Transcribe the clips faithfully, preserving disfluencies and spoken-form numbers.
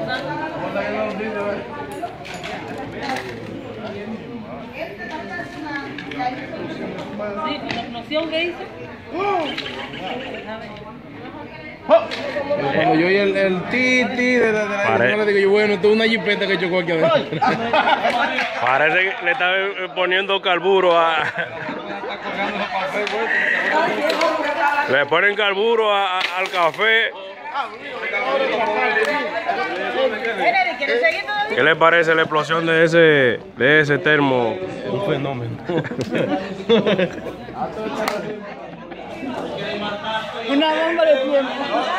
Sí, con la explosión que hizo. Como yo y el, el titi de la, de la Pare... le digo yo, bueno, esto es una jipeta que chocó aquí adentro. Parece que le está poniendo carburo a... Le ponen carburo a, a, al café. ¿Qué le parece la explosión de ese, de ese termo? Un fenómeno. Una bomba de tiempo.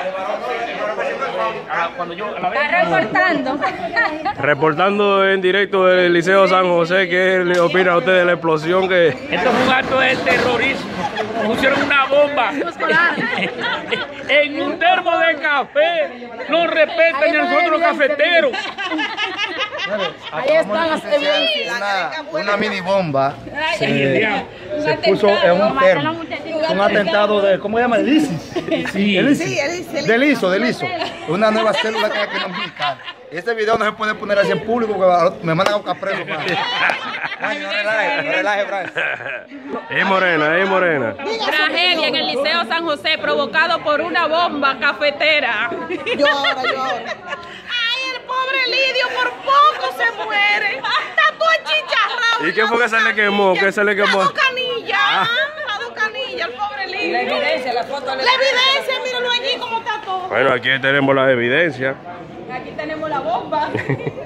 Está reportando. Reportando en directo del Liceo San José, ¿qué le opina a usted de la explosión que... Esto es un acto de terrorismo. Pusieron una bomba en un termo de café. No respetan a nosotros los cafeteros. Ahí están las evidencias. Una, una mini bomba Sí, se, se puso en un termo. Un atentado de, ¿cómo se llama? El ISIS. Sí. El ISIS. Del ISO, del ISO. Una nueva célula que hay que mexicana. Este video no se puede poner así en público porque me mandan a buscar preso. No relaje, no relaje, Brian. Es morena, es morena. Tragedia en el Liceo San José provocado por una bomba cafetera. Yo ahora, yo ahora. Ay, el pobre Lidio por poco se muere. Está todo achicharrado. ¿Y qué fue que se le quemó? ¿Qué se le quemó? La docanilla. La docanilla, el pobre Lidio. La evidencia, la foto. La evidencia, míralo allí cómo está todo. Bueno, aquí tenemos la evidencia. Aquí tenemos la bomba.